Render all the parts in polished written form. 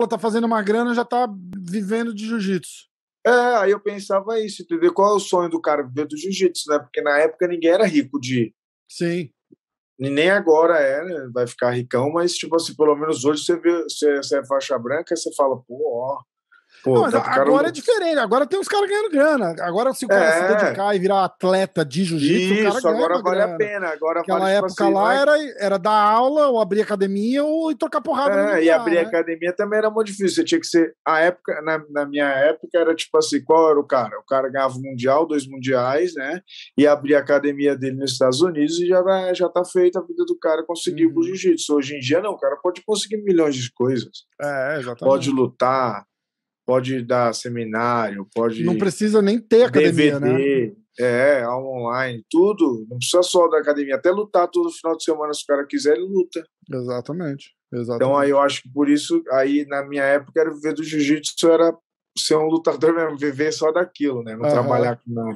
dupla tá fazendo uma grana, já tá vivendo de jiu-jitsu. Aí eu pensava isso, entendeu? Qual é o sonho do cara viver do jiu-jitsu, né? Porque na época ninguém era rico de... Sim. E nem agora né? Vai ficar ricão, mas, tipo assim, pelo menos hoje você vê, você é faixa branca, você fala, Não, mas dá pro cara... agora é diferente. Agora tem uns caras ganhando grana. Agora, se o cara se dedicar e virar atleta de jiu-jitsu, o cara Isso, ganha agora uma vale grana. a pena. Agora Aquela vale, tipo época assim, não lá é... era dar aula, ou abrir academia, ou ir trocar porrada no e MMA, abrir né? academia também era muito difícil. Você tinha que ser... A época, na minha época, era tipo assim, qual era o cara? O cara ganhava um mundial, 2 mundiais, né? E abria a academia dele nos Estados Unidos e já tá feita a vida do cara conseguir o jiu-jitsu. Hoje em dia, não. O cara pode conseguir milhões de coisas. Exatamente. Pode lutar, pode dar seminário, pode... Não precisa nem ter academia, DVD, né? aula online, tudo. Não precisa só da academia. Até lutar todo final de semana, se o cara quiser, ele luta. Exatamente. Então, aí eu acho que por isso, aí na minha época, era viver do jiu-jitsu, era ser um lutador mesmo, viver só daquilo, né? Não trabalhar com nada.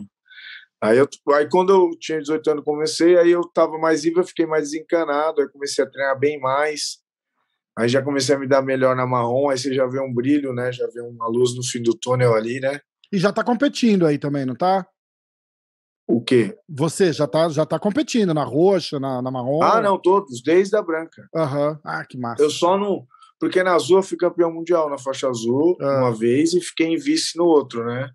Aí quando eu tinha 18 anos, comecei, aí eu tava mais livre, eu fiquei mais desencanado, aí comecei a treinar bem mais, aí já comecei a me dar melhor na marrom, aí você já vê um brilho, né? Já vê uma luz no fim do túnel ali, né? E já tá competindo aí também, não tá? O quê? Você já tá competindo na roxa, na marrom? Não, todos, desde a branca. Que massa. Eu só não... Porque na azul eu fui campeão mundial na faixa azul uma vez e fiquei em vice no outro, né?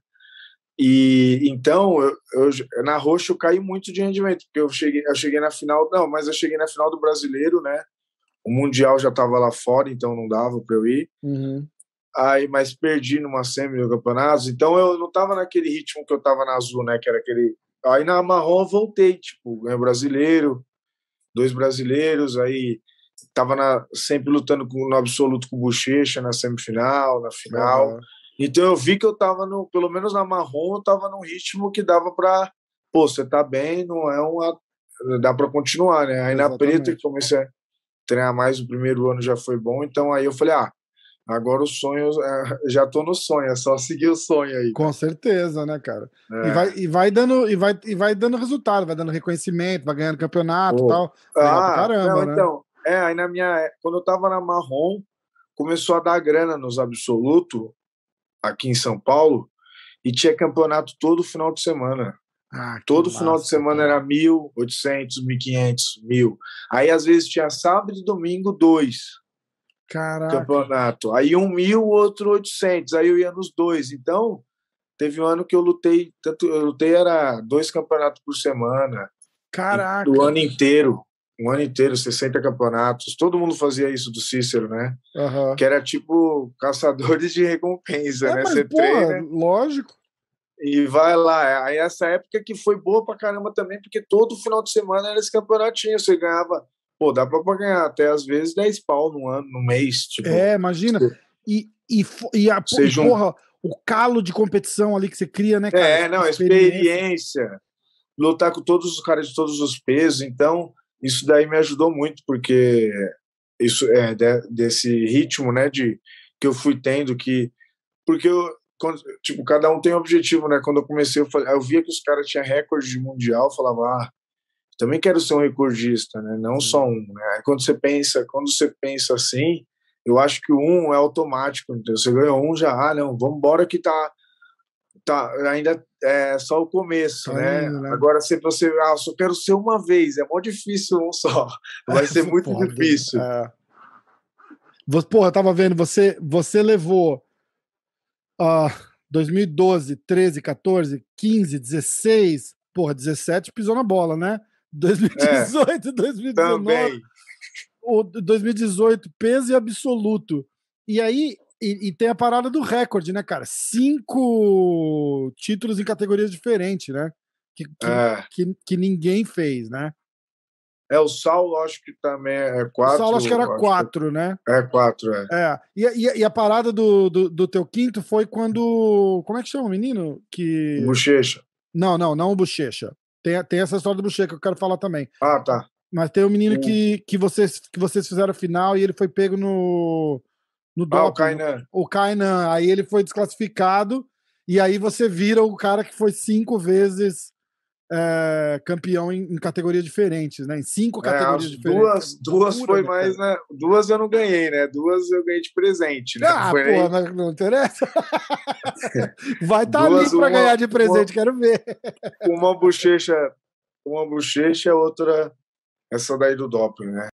E então, na roxa eu caí muito de rendimento, porque eu cheguei na final, não, mas eu cheguei na final do brasileiro, né? O mundial já estava lá fora, então não dava para eu ir. Aí, mas perdi numa semi do campeonato, então eu não estava naquele ritmo que eu estava na azul, né? Que era aquele. Aí na marrom eu voltei, tipo, ganhei brasileiro, 2 brasileiros, aí tava sempre lutando no absoluto com o Bochecha na semifinal, na final. Então eu vi que eu tava pelo menos na marrom, eu tava num ritmo que dava pra, você tá bem, não é dá pra continuar, né? Aí na preta que comecei a treinar mais, o primeiro ano já foi bom, então aí eu falei, agora o sonho, já tô no sonho, é só seguir o sonho aí. Com certeza, né, cara? E vai dando resultado, vai dando reconhecimento, vai ganhando campeonato e tal. Legal pra caramba, né? Então, aí quando eu tava na marrom, começou a dar grana nos absoluto, aqui em São Paulo, e tinha campeonato todo final de semana. Todo final de semana era 1.800, 1.500, 1.000. Aí, às vezes, tinha sábado e domingo, 2 campeonato. Aí 1.000, outro 800. Aí eu ia nos 2. Então, teve um ano que eu lutei, era 2 campeonatos por semana. Caraca! Do ano inteiro. Um ano inteiro, 60 campeonatos. Todo mundo fazia isso do Cícero, né? Que era tipo caçadores de recompensa, né? Mas, Você treina. Lógico. E vai lá. Aí essa época que foi boa pra caramba também, porque todo final de semana era esse campeonatinho. Você ganhava, dá pra ganhar até às vezes 10 pau no ano, no mês. Tipo, imagina. Porra, o calo de competição ali que você cria, né, cara? Experiência. Lutar com todos os caras de todos os pesos. Então, isso daí me ajudou muito, porque isso desse ritmo, né, que eu fui tendo, porque cada um tem um objetivo, né? Quando eu comecei, eu via que os caras tinham recorde de mundial, eu falava, também quero ser um recordista, né? Não só um, né? Quando você pensa assim, eu acho que o um é automático, então você ganhou um já, não, vamos embora que tá ainda é só o começo, né? Agora se você, só quero ser uma vez, é mó difícil um só, vai ser muito difícil. Porra, eu tava vendo, você levou 2012, 13, 14, 15, 16, 17 pisou na bola, né? 2018, 2019, também. 2018, peso e absoluto. E aí, e tem a parada do recorde, né, cara? 5 títulos em categorias diferentes, né? Que ninguém fez, né? O Saulo acho que também é 4. O Saulo acho que era 4, né? É 4, E a parada do teu quinto foi quando... Como é que chama o menino? O Bochecha. Não o Bochecha. Tem essa história do Bochecha que eu quero falar também. Tá. Mas tem um menino que vocês fizeram a final e ele foi pego no doping. O Kainan. O Kainan. Aí ele foi desclassificado e aí você vira o cara que foi 5 vezes campeão em categorias diferentes, né? Em 5 categorias diferentes. Duas foi mais, né? 2 eu não ganhei, né? 2 eu ganhei de presente, né? Pô, mas não interessa. Vai estar ali para ganhar de presente, quero ver. Uma bochecha, outra essa daí do doping, né?